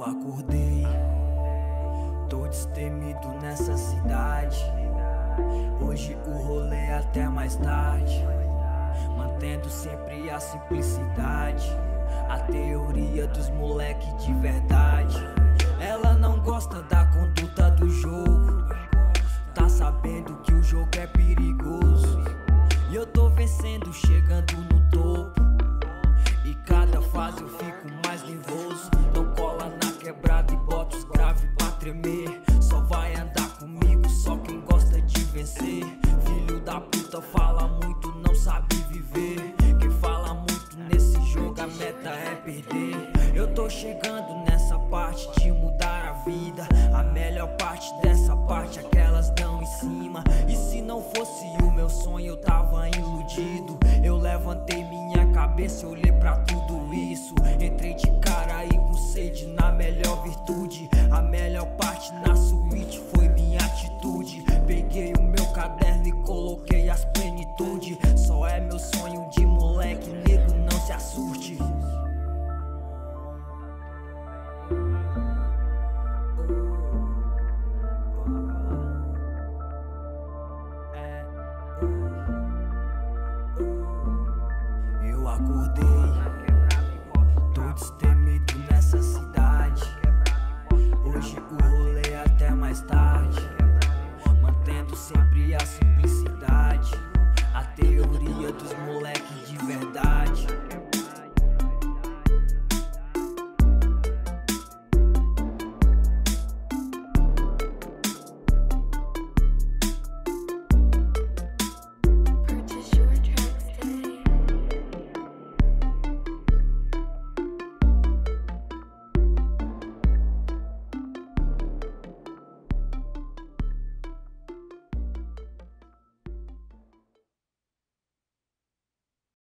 acordei, tô destemido nessa cidade. Hoje o rolê é até mais tarde, mantendo sempre a simplicidade, a teoria dos moleque de verdade. Ela não gosta da conduta do jogo, tá sabendo que o jogo é perigoso. E eu tô vencendo, chegando no topo, e cada fase eu fico mais nervoso. Então cola na quebrada e bota os graves pra tremer. Só vai andar comigo só quem gosta de vencer. Filho da puta fala muito, não sabe viver. Quem fala muito nesse jogo, a meta é perder. Eu tô chegando nessa parte de mudar a vida. A melhor parte dessa parte é que elas dão em cima. E se não fosse o meu sonho, eu tava iludido. Eu levantei minha cabeça e olhei pra tudo isso. Entrei de cara e com sede na melhor virtude. A melhor parte na suíte foi minha atitude. Peguei o meu caderno e coloquei as plenitude. Só é meu sonho de moleque, nego, não se assuste. Eu acordei, tô destemido nessa cidade. Hoje o rolê é até mais tarde, mantendo sempre a simplicidade, a teoria dos moleque de verdade.